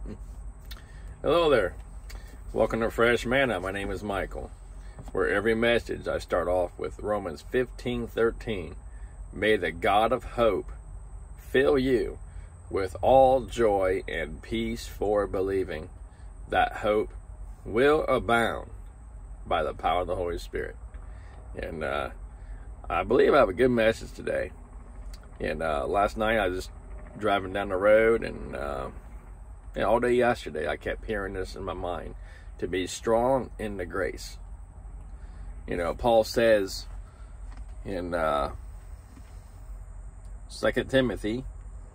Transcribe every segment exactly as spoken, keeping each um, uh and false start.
Hello there. Welcome to Fresh Manna. My name is Michael. Where every message I start off with Romans fifteen thirteen. May the God of hope fill you with all joy and peace for believing, that hope will abound by the power of the Holy Spirit. And uh, I believe I have a good message today. And uh, last night I was just driving down the road, and uh, And all day yesterday, I kept hearing this in my mind, to be strong in the grace. You know, Paul says in uh, Second Timothy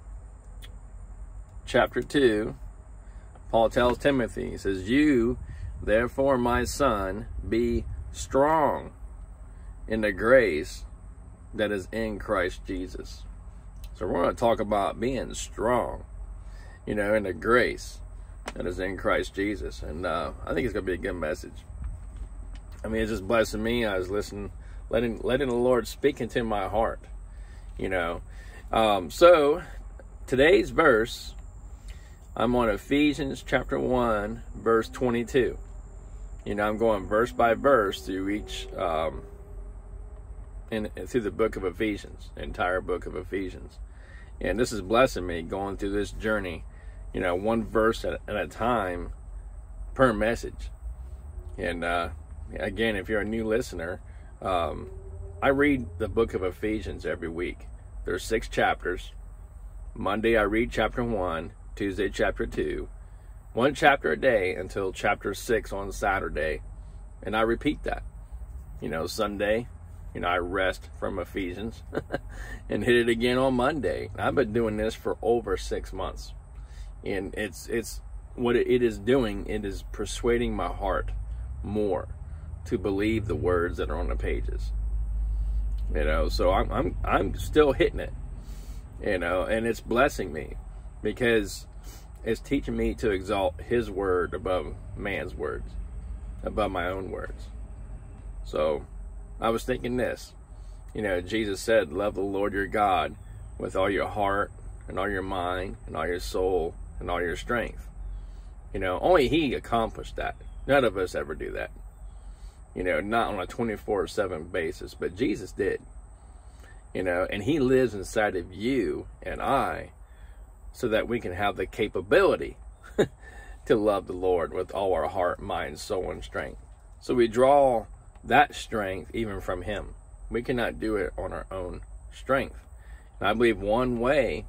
chapter two, Paul tells Timothy, he says, you, therefore, my son, be strong in the grace that is in Christ Jesus. So we're going to talk about being strong, you know, in the grace that is in Christ Jesus. And uh, I think it's going to be a good message. I mean, it's just blessing me. I was listening, letting, letting the Lord speak into my heart, you know. Um, so, today's verse, I'm on Ephesians chapter one, verse twenty-two. You know, I'm going verse by verse through each, um, in, through the book of Ephesians, the entire book of Ephesians. And this is blessing me, going through this journey, you know, one verse at, at a time per message. And uh, again, if you're a new listener, um, I read the book of Ephesians every week. There's six chapters. Monday I read chapter one, Tuesday chapter two, one chapter a day until chapter six on Saturday, and I repeat that. You know, Sunday, you know, I rest from Ephesians and hit it again on Monday. I've been doing this for over six months. And it's it's what it is doing, it is persuading my heart more to believe the words that are on the pages. You know, so I'm I'm I'm still hitting it. You know, and it's blessing me because it's teaching me to exalt his word above man's words, above my own words. So I was thinking this, you know, Jesus said, love the Lord your God with all your heart and all your mind and all your soul and all your strength. You know, only he accomplished that. None of us ever do that. You know, not on a twenty-four seven basis, but Jesus did. You know, and he lives inside of you and I so that we can have the capability to love the Lord with all our heart, mind, soul, and strength. So we draw that strength even from him. We cannot do it on our own strength. And I believe one way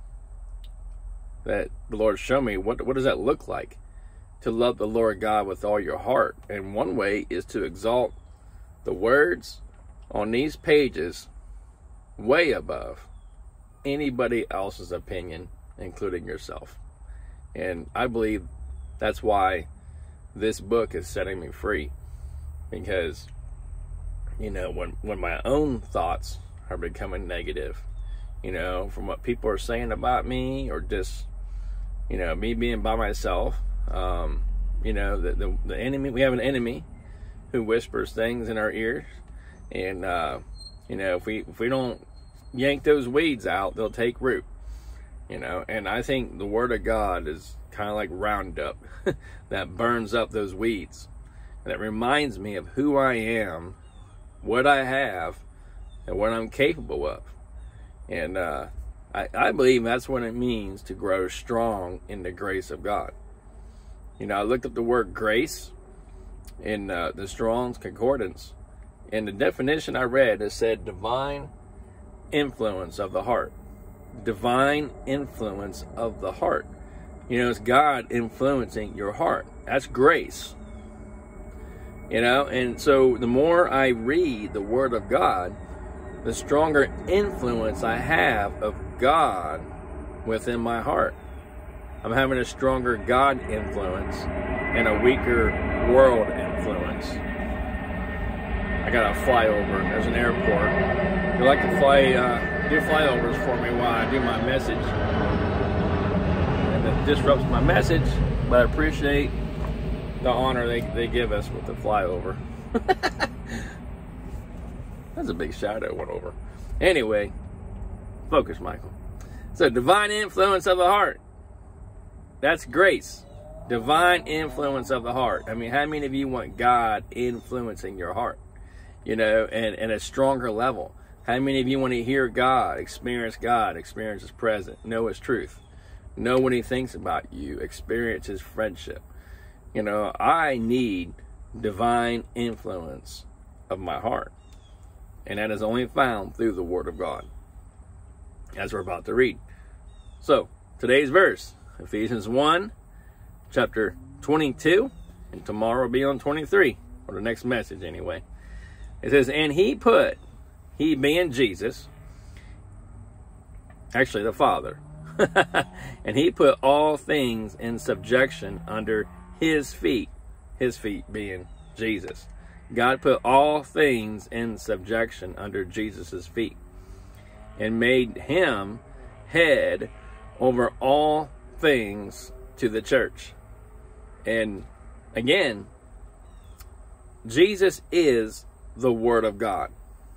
that the Lord showed me, what, what does that look like? To love the Lord God with all your heart. And one way is to exalt the words on these pages way above anybody else's opinion, including yourself. And I believe that's why this book is setting me free. Because, you know, when, when my own thoughts are becoming negative, you know, from what people are saying about me, or just, you know, me being by myself, um, you know, the, the, the enemy, we have an enemy who whispers things in our ears. And, uh, you know, if we, if we don't yank those weeds out, they'll take root, you know. And I think the Word of God is kind of like Roundup that burns up those weeds. That reminds me of who I am, what I have, and what I'm capable of. And uh, I, I believe that's what it means to grow strong in the grace of God. You know, I looked up the word grace in uh, the Strong's Concordance, and the definition I read, it said divine influence of the heart. Divine influence of the heart. You know, it's God influencing your heart. That's grace. You know, and so the more I read the Word of God, the stronger influence I have of God within my heart. I'm having a stronger God influence and a weaker world influence. I got a flyover. There's an airport. They like to fly, uh, do flyovers for me while I do my message. And it disrupts my message, but I appreciate the honor they, they give us with the flyover. That's a big shadow went over. Anyway, focus, Michael. So, divine influence of the heart. that's grace. Divine influence of the heart. I mean, how many of you want God influencing your heart? You know, and, and a stronger level. How many of you want to hear God, experience God, experience His presence, know His truth, know what He thinks about you, experience His friendship? You know, I need divine influence of my heart. And that is only found through the Word of God, as we're about to read. So, today's verse, Ephesians one, chapter twenty-two, and tomorrow will be on twenty-three, or the next message anyway. It says, and He put, He being Jesus, actually the Father, and He put all things in subjection under His feet, His feet being Jesus. God put all things in subjection under Jesus's feet, and made Him head over all things to the church. And again, Jesus is the Word of God.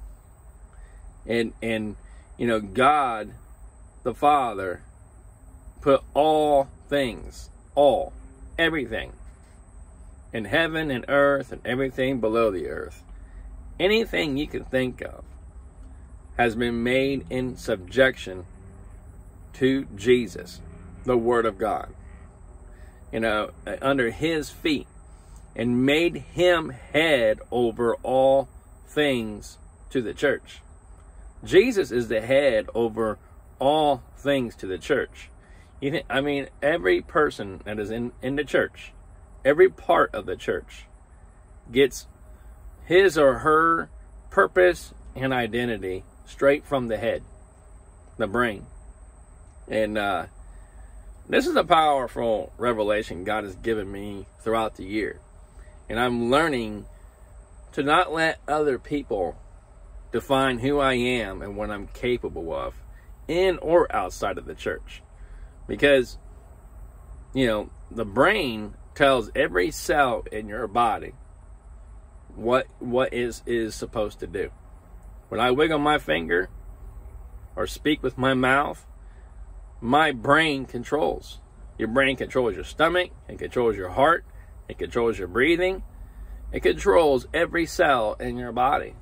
And, and you know, God, the Father, put all things, all, everything, in heaven and earth and everything below the earth. Anything you can think of has been made in subjection to Jesus, the Word of God. You know, under His feet, and made Him head over all things to the church. Jesus is the head over all things to the church. You think, I mean, every person that is in, in the church, every part of the church, gets his or her purpose and identity straight from the head, the brain. And uh, this is a powerful revelation God has given me throughout the year. And I'm learning to not let other people define who I am and what I'm capable of in or outside of the church. Because, you know, the brain tells every cell in your body what what is is supposed to do. When I wiggle my finger or speak with my mouth, my brain controls. Your brain controls your stomach, it controls your heart, it controls your breathing, it controls every cell in your body.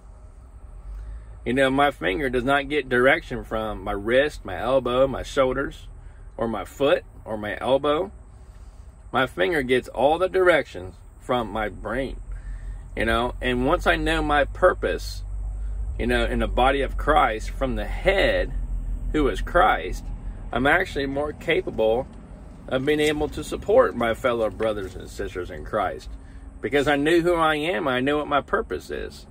You know, my finger does not get direction from my wrist, my elbow, my shoulders, or my foot, or my elbow. My finger gets all the directions from my brain. You know, and once I know my purpose, you know, in the body of Christ, from the head, who is Christ, I'm actually more capable of being able to support my fellow brothers and sisters in Christ. Because I knew who I am, I know what my purpose is.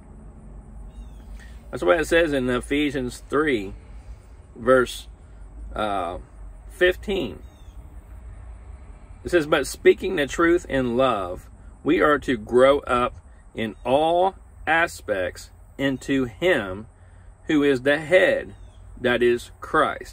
That's what it says in Ephesians three, verse uh, fifteen. It says, but speaking the truth in love, we are to grow up in all aspects into Him who is the head, that is Christ.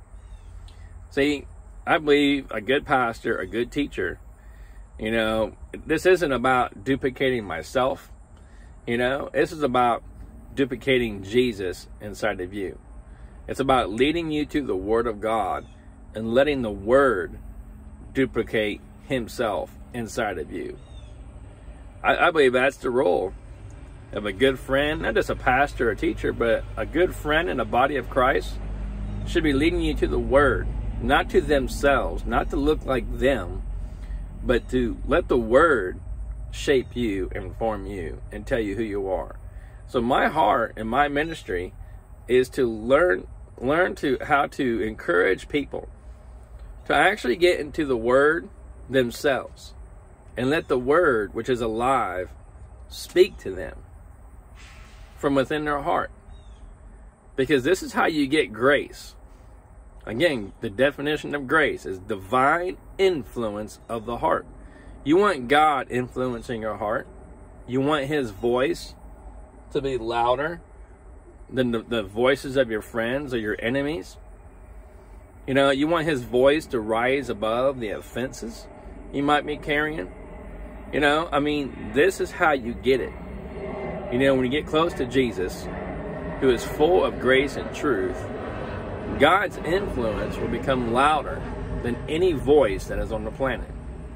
See, I believe a good pastor, a good teacher, you know, this isn't about duplicating myself. You know, this is about duplicating Jesus inside of you. It's about leading you to the Word of God and letting the Word duplicate Himself inside of you. I, I believe that's the role of a good friend, not just a pastor or teacher, but a good friend in the body of Christ should be leading you to the Word, not to themselves, not to look like them, but to let the Word shape you and form you and tell you who you are. So my heart and my ministry is to learn learn to how to encourage people to actually get into the Word themselves and let the Word, which is alive, speak to them from within their heart. Because this is how you get grace. Again, the definition of grace is divine influence of the heart. You want God influencing your heart. You want His voice to be louder than the, the voices of your friends or your enemies. You know, you want His voice to rise above the offenses you might be carrying. You know, I mean, this is how you get it. You know, when you get close to Jesus, who is full of grace and truth, God's influence will become louder than any voice that is on the planet.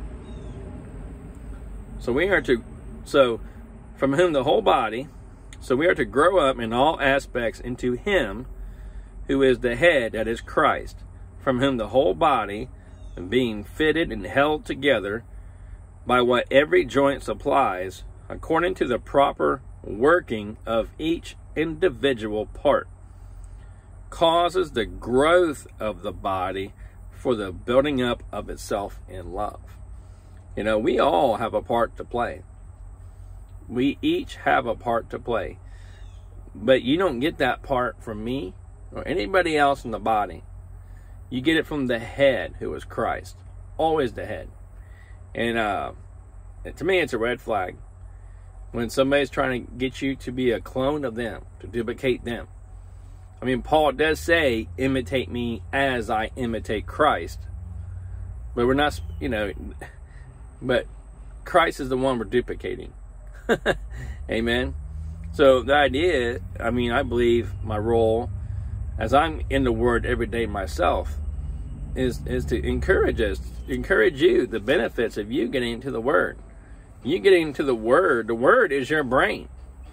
So we are to, so from whom the whole body, so we are to grow up in all aspects into him who is the head, that is Christ, from whom the whole body, being fitted and held together by what every joint supplies, according to the proper working of each individual part, causes the growth of the body for the building up of itself in love. You know, we all have a part to play. We each have a part to play. But you don't get that part from me or anybody else in the body. You get it from the head, who is Christ. Always the head. And uh, to me, it's a red flag when somebody's trying to get you to be a clone of them, to duplicate them. I mean, Paul does say, imitate me as I imitate Christ. But we're not, you know, but Christ is the one we're duplicating. Amen. So the idea, I mean, I believe my role, as I'm in the Word every day myself, is, is to encourage us, encourage you, the benefits of you getting into the Word. You getting into the Word, the Word is your brain.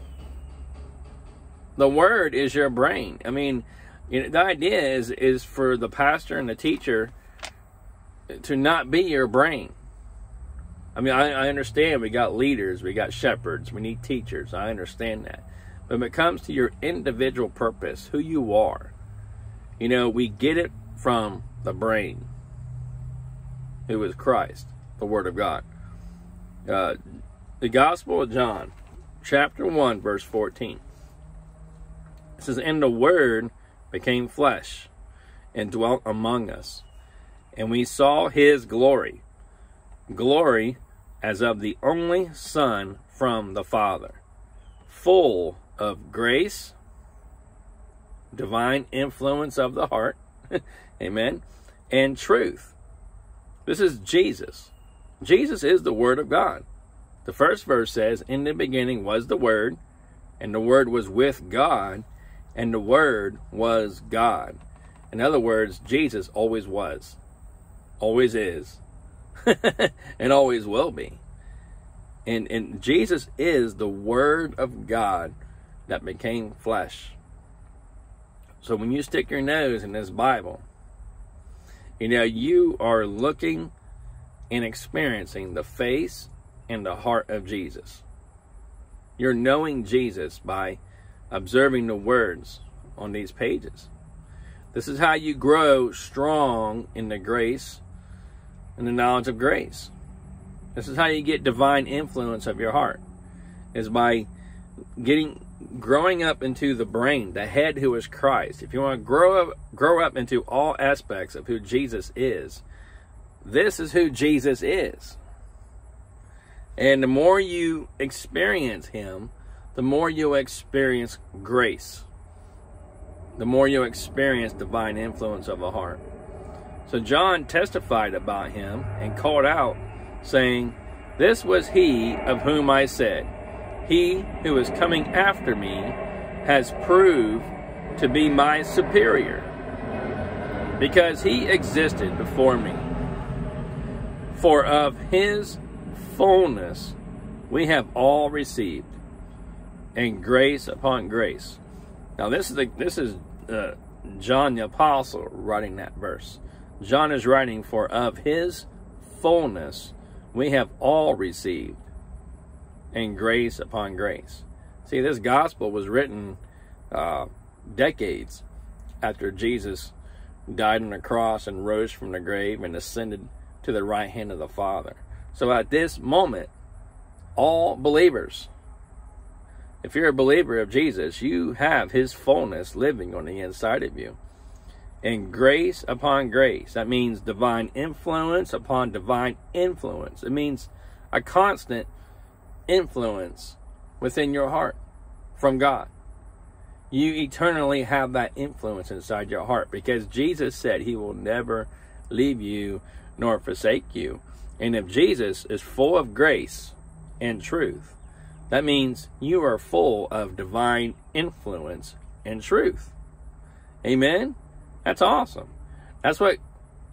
The Word is your brain. I mean, you know, the idea is, is for the pastor and the teacher to not be your brain. I mean, I, I understand we got leaders, we got shepherds, we need teachers. I understand that. But when it comes to your individual purpose, who you are, you know, we get it from the brain, who is Christ, the Word of God. Uh, the Gospel of John, chapter one, verse fourteen. It says, and the Word became flesh and dwelt among us, and we saw his glory, glory as of the only Son from the Father, full of grace, divine influence of the heart, amen, and truth. This is Jesus. Jesus is the Word of God. The first verse says, in the beginning was the Word, and the Word was with God, and the Word was God. In other words, Jesus always was, always is, and always will be. And, and Jesus is the Word of God that became flesh. So when you stick your nose in this Bible, you know, you are looking and experiencing the face and the heart of Jesus. You're knowing Jesus by observing the words on these pages. This is how you grow strong in the grace and the knowledge of grace. This is how you get divine influence of your heart, is by getting growing up into the brain, the head, who is Christ. If you want to grow up, grow up into all aspects of who Jesus is, this is who Jesus is. And the more you experience him, the more you'll experience grace. The more you'll experience divine influence of the heart. So John testified about him and called out, saying, this was he of whom I said, he who is coming after me has proved to be my superior, because he existed before me. For of his fullness we have all received, and grace upon grace. Now this is the, this is uh, John the Apostle writing that verse. John is writing, for of his fullness we have all received, and grace upon grace. See, this gospel was written uh, decades after Jesus died on the cross and rose from the grave and ascended to the right hand of the Father. So at this moment, all believers, if you're a believer of Jesus, you have his fullness living on the inside of you. And grace upon grace. That means divine influence upon divine influence. It means a constant influence within your heart from God. You eternally have that influence inside your heart, because Jesus said he will never leave you nor forsake you. And if Jesus is full of grace and truth, that means you are full of divine influence and truth. Amen? That's awesome. That's what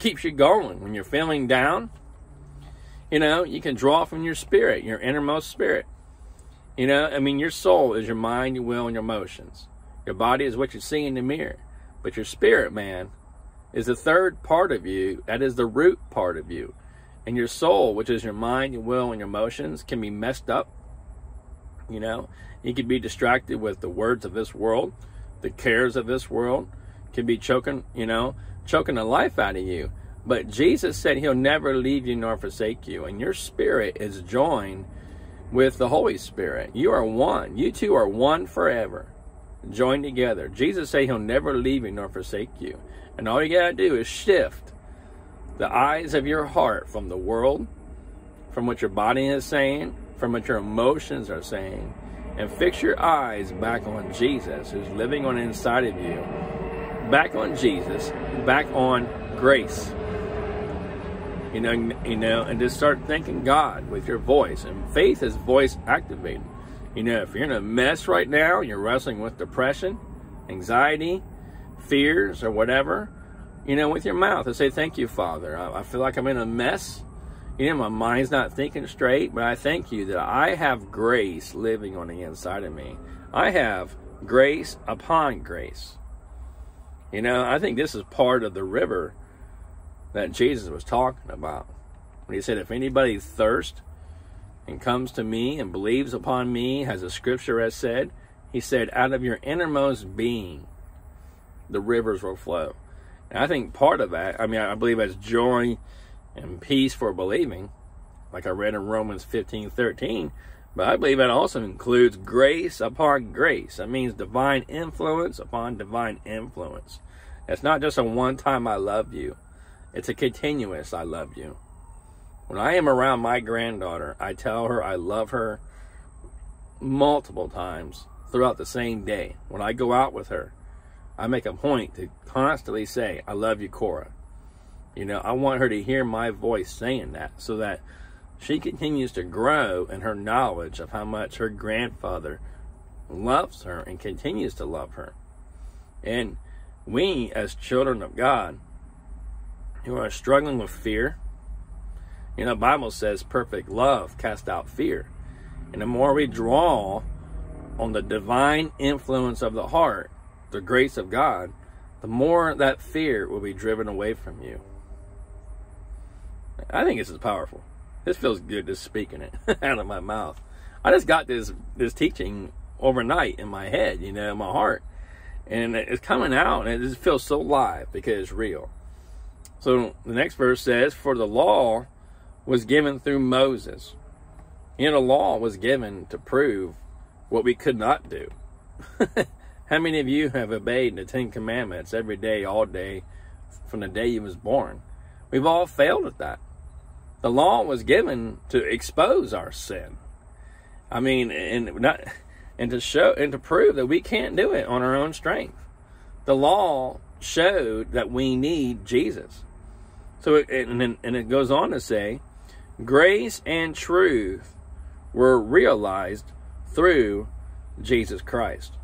keeps you going. When you're feeling down, you know, you can draw from your spirit, your innermost spirit. You know, I mean, your soul is your mind, your will, and your emotions. Your body is what you see in the mirror. But your spirit, man, is the third part of you. That is the root part of you. And your soul, which is your mind, your will, and your emotions, can be messed up. You know, you can be distracted with the words of this world, the cares of this world, can be choking, you know, choking the life out of you. But Jesus said he'll never leave you nor forsake you. And your spirit is joined with the Holy Spirit. You are one. You two are one forever, joined together. Jesus said he'll never leave you nor forsake you. And all you got to do is shift the eyes of your heart from the world, from what your body is saying, from what your emotions are saying, and fix your eyes back on Jesus, who's living on the inside of you. Back on Jesus, back on grace. You know, you know, and just start thanking God with your voice. And faith is voice activated. You know, if you're in a mess right now, you're wrestling with depression, anxiety, fears, or whatever, you know, with your mouth, and say, thank you, Father. I, I feel like I'm in a mess. You know, my mind's not thinking straight, but I thank you that I have grace living on the inside of me. I have grace upon grace. You know, I think this is part of the river that Jesus was talking about. When he said, if anybody thirsts and comes to me and believes upon me, as the scripture has said, he said, out of your innermost being, the rivers will flow. And I think part of that, I mean, I believe that's joy and peace for believing, like I read in Romans fifteen thirteen, but I believe that also includes grace upon grace. That means divine influence upon divine influence. It's not just a one-time I love you. It's a continuous I love you. When I am around my granddaughter, I tell her I love her multiple times throughout the same day. When I go out with her, I make a point to constantly say, I love you, Cora. You know, I want her to hear my voice saying that so that she continues to grow in her knowledge of how much her grandfather loves her and continues to love her. And we, as children of God, who are struggling with fear, you know, the Bible says perfect love casts out fear. And the more we draw on the divine influence of the heart, the grace of God, the more that fear will be driven away from you. I think this is powerful. This feels good just speaking it out of my mouth. I just got this this teaching overnight in my head, you know, in my heart. And it's coming out, and it just feels so live because it's real. So the next verse says, for the law was given through Moses. You know, the law was given to prove what we could not do. How many of you have obeyed the Ten Commandments every day, all day, from the day you was born? We've all failed at that. The law was given to expose our sin. I mean, and not, and to show and to prove that we can't do it on our own strength. The law showed that we need Jesus. So, it, and, and it goes on to say, grace and truth were realized through Jesus Christ.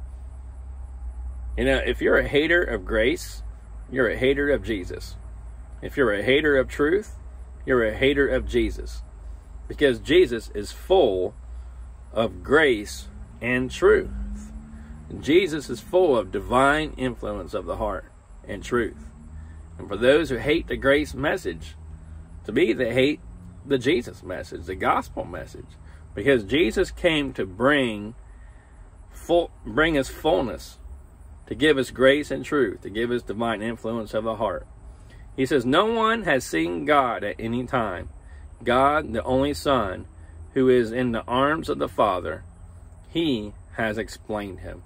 You know, if you're a hater of grace, you're a hater of Jesus. If you're a hater of truth, you're a hater of Jesus. Because Jesus is full of grace and truth. Jesus is full of divine influence of the heart and truth. And for those who hate the grace message, to me they hate the Jesus message, the gospel message. Because Jesus came to bring full, bring us fullness, to give us grace and truth, to give us divine influence of the heart. He says, no one has seen God at any time. God, the only Son, who is in the arms of the Father, he has explained him.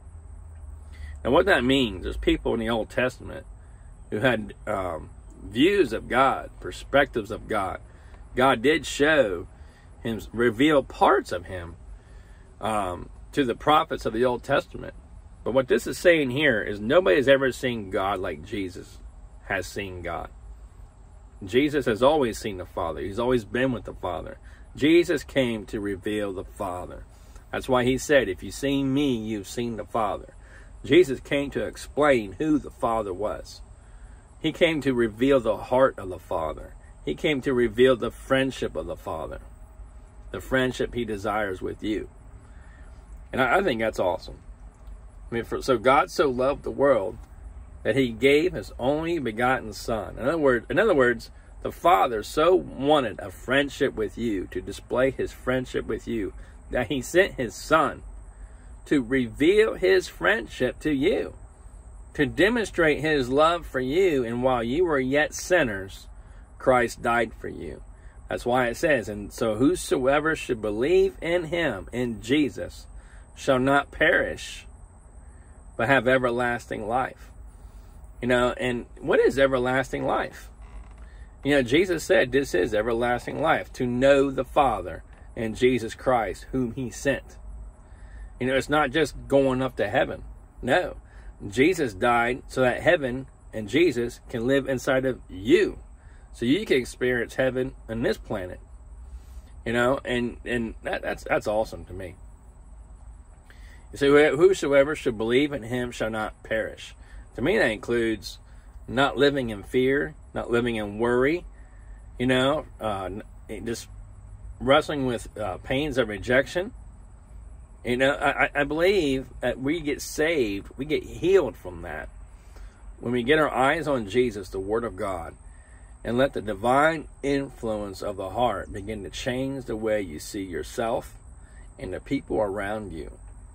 Now what that means, there's people in the Old Testament who had um, views of God, perspectives of God. God did show him, reveal parts of him um, to the prophets of the Old Testament. But what this is saying here is nobody's ever seen God like Jesus has seen God. Jesus has always seen the Father. He's always been with the Father. Jesus came to reveal the Father. That's why he said, if you've seen me, you've seen the Father. Jesus came to explain who the Father was. He came to reveal the heart of the Father. He came to reveal the friendship of the Father, the friendship he desires with you. And I, I think that's awesome. I mean, for, so God so loved the world that he gave his only begotten Son. In other words, in other words, the Father so wanted a friendship with you, to display his friendship with you, that he sent his Son to reveal his friendship to you, to demonstrate his love for you. And while you were yet sinners, Christ died for you. That's why it says, and so whosoever should believe in him, in Jesus, shall not perish, but have everlasting life. You know, and what is everlasting life? You know, Jesus said this is everlasting life, to know the Father and Jesus Christ, whom he sent. You know, it's not just going up to heaven. No. Jesus died so that heaven and Jesus can live inside of you. So you can experience heaven on this planet. You know, and, and that, that's, that's awesome to me. So whosoever should believe in him shall not perish. To me, that includes not living in fear, not living in worry, you know, uh, just wrestling with uh, pains of rejection. You know, I, I believe that we get saved, we get healed from that when we get our eyes on Jesus, the Word of God, and let the divine influence of the heart begin to change the way you see yourself and the people around you.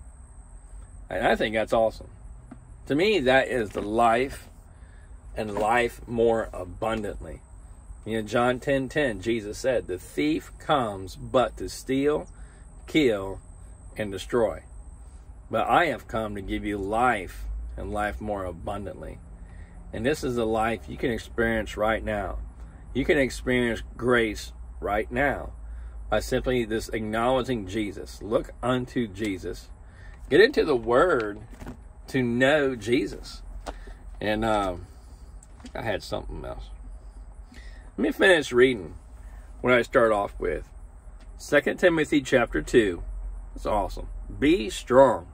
And I think that's awesome. To me, that is the life, and life more abundantly. You know, John ten ten, Jesus said, the thief comes but to steal, kill, and destroy. But I have come to give you life, and life more abundantly. And this is the life you can experience right now. You can experience grace right now by simply just acknowledging Jesus. Look unto Jesus. Get into the Word to know Jesus. And um, I had something else. Let me finish reading what I start off with. Second Timothy chapter two. It's awesome. Be strong.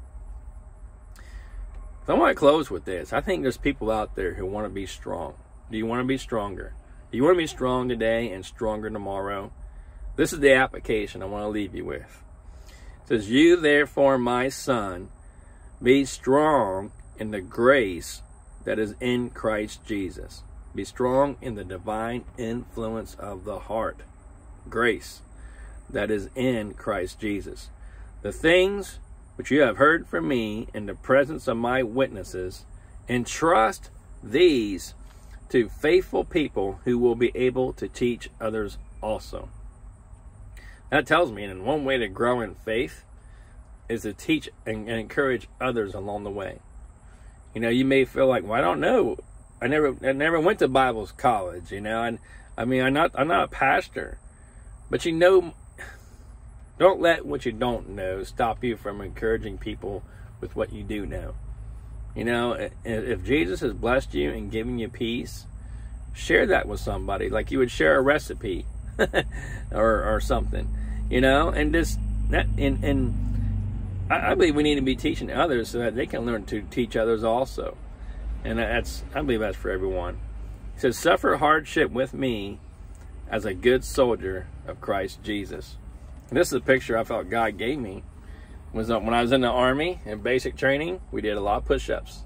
So I want to close with this. I think there's people out there who want to be strong. Do you want to be stronger? Do you want to be strong today and stronger tomorrow? This is the application I want to leave you with. It says, you therefore, my son, be strong in the grace that is in Christ Jesus. Be strong in the divine influence of the heart. Grace that is in Christ Jesus. The things which you have heard from me in the presence of my witnesses, entrust these to faithful people who will be able to teach others also. That tells me, and one way to grow in faith is to teach and, and encourage others along the way. You know, you may feel like, well, I don't know. I never, I never went to Bible college. You know, and I mean, I'm not, I'm not a pastor. But you know, don't let what you don't know stop you from encouraging people with what you do know. You know, if Jesus has blessed you and given you peace, share that with somebody, like you would share a recipe or or something. You know, and just that, and, and I, I believe we need to be teaching others so that they can learn to teach others also. And that's, I believe that's for everyone. He says, suffer hardship with me as a good soldier of Christ Jesus. And this is a picture I felt God gave me. Was when I was in the Army in basic training, we did a lot of push-ups.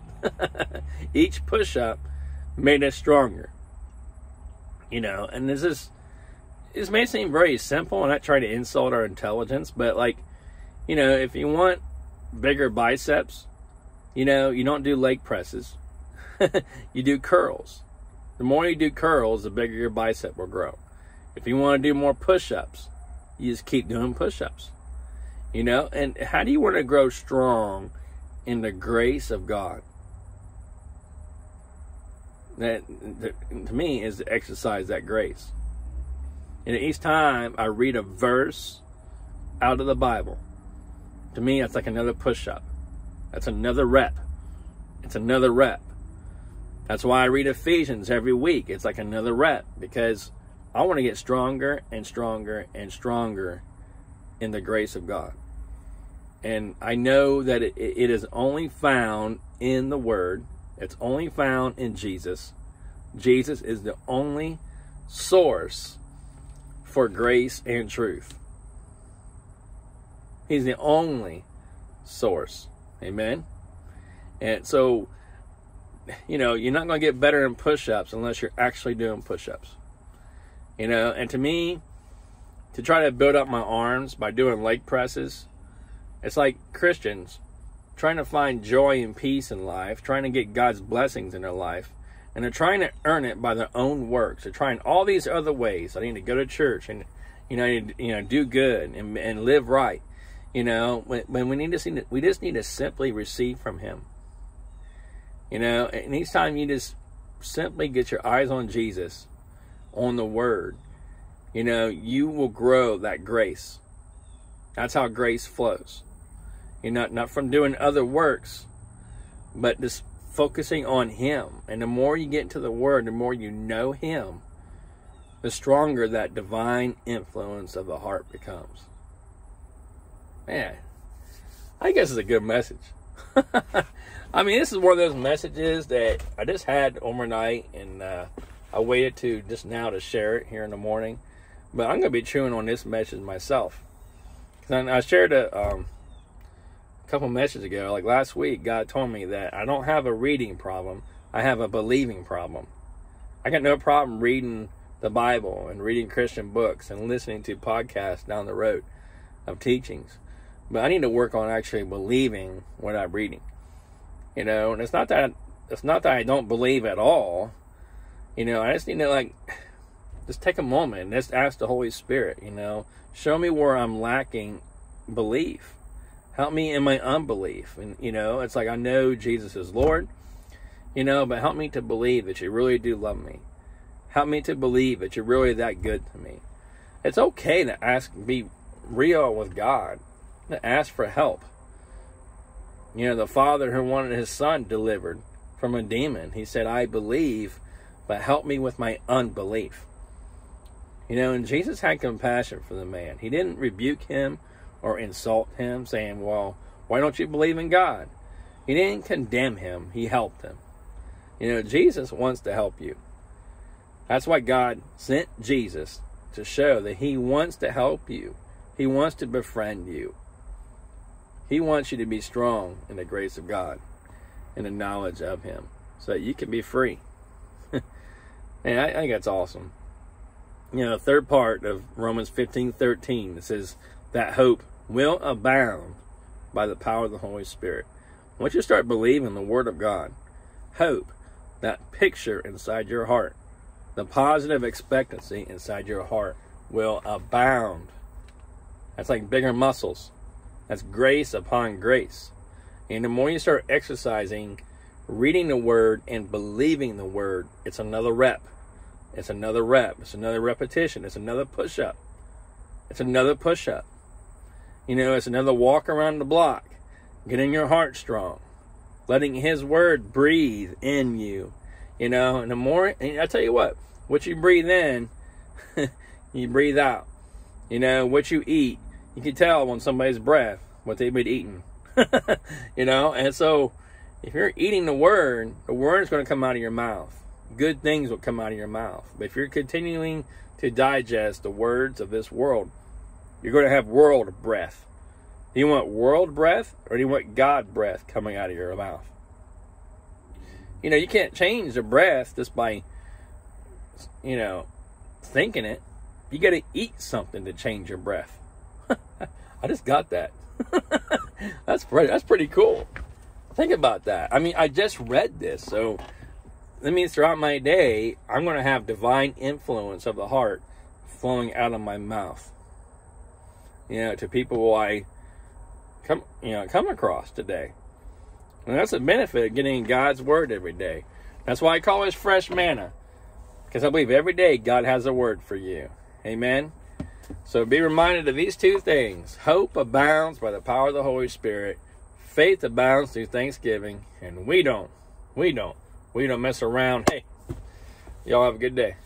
Each push-up made us stronger. You know, and this is, this may seem very simple, and I try to insult our intelligence, but like, you know, if you want bigger biceps, you know, you don't do leg presses. You do curls. The more you do curls, the bigger your bicep will grow. If you want to do more push-ups, you just keep doing push-ups. You know, and how do you want to grow strong in the grace of God? That, to me, is to exercise that grace. And each time I read a verse out of the Bible, to me, that's like another push-up. That's another rep. It's another rep. That's why I read Ephesians every week. It's like another rep, because I want to get stronger and stronger and stronger in the grace of God. And I know that it, it is only found in the Word. It's only found in Jesus. Jesus is the only source for grace and truth. He's the only source. Amen? And so, you know, you're not going to get better in push-ups unless you're actually doing push-ups. You know, and to me, to try to build up my arms by doing leg presses, it's like Christians trying to find joy and peace in life, trying to get God's blessings in their life, and they're trying to earn it by their own works. They're trying all these other ways. I need to go to church and, you know, you know, do good and, and live right. You know, when, when we need to see, we just need to simply receive from Him. You know, and each time you just simply get your eyes on Jesus, on the Word, you know, you will grow that grace. That's how grace flows. You're not, not from doing other works, but just focusing on Him. And the more you get into the Word, the more you know Him, the stronger that divine influence of the heart becomes. Man, I guess it's a good message. I mean, this is one of those messages that I just had overnight, and uh, I waited to just now to share it here in the morning. But I'm going to be chewing on this message myself. I shared a um, couple messages ago, like last week, God told me that I don't have a reading problem. I have a believing problem. I got no problem reading the Bible and reading Christian books and listening to podcasts down the road of teachings. But I need to work on actually believing what I'm reading. You know, and it's not that it's not that I don't believe at all. You know, I just need to like just take a moment and just ask the Holy Spirit, you know, show me where I'm lacking belief. Help me in my unbelief. And, you know, it's like I know Jesus is Lord, you know, but help me to believe that you really do love me. Help me to believe that you're really that good to me. It's okay to ask, be real with God, to ask for help. You know, the father who wanted his son delivered from a demon, he said, I believe, but help me with my unbelief. You know, and Jesus had compassion for the man. He didn't rebuke him or insult him, saying, well, why don't you believe in God? He didn't condemn him. He helped him. You know, Jesus wants to help you. That's why God sent Jesus, to show that He wants to help you. He wants to befriend you. He wants you to be strong in the grace of God and the knowledge of Him, so that you can be free. And I, I think that's awesome. You know, the third part of Romans fifteen thirteen, it says that hope will abound by the power of the Holy Spirit. Once you start believing the Word of God, hope, that picture inside your heart, the positive expectancy inside your heart will abound. That's like bigger muscles. That's grace upon grace. And the more you start exercising, reading the Word and believing the Word, it's another rep. It's another rep. It's another repetition. It's another push-up. It's another push-up. You know, it's another walk around the block. Getting your heart strong. Letting His Word breathe in you. You know, and the more, and I tell you what, what you breathe in, you breathe out. You know, what you eat, you can tell when somebody's breath, what they've been eating. You know, and so if you're eating the Word, the Word is going to come out of your mouth. Good things will come out of your mouth. But if you're continuing to digest the words of this world, you're going to have world breath. Do you want world breath, or do you want God breath coming out of your mouth? You know, you can't change the breath just by, you know, thinking it. You got to eat something to change your breath. I just got that. That's pretty, that's pretty cool. Think about that. I mean, I just read this, so that means throughout my day, I'm going to have divine influence of the heart flowing out of my mouth. You know, to people who I come, you know, come across today. And that's a benefit of getting God's Word every day. That's why I call it fresh manna. Because I believe every day God has a word for you. Amen? So be reminded of these two things. Hope abounds by the power of the Holy Spirit. Faith abounds through thanksgiving. And we don't. We don't. We don't mess around. Hey, y'all have a good day.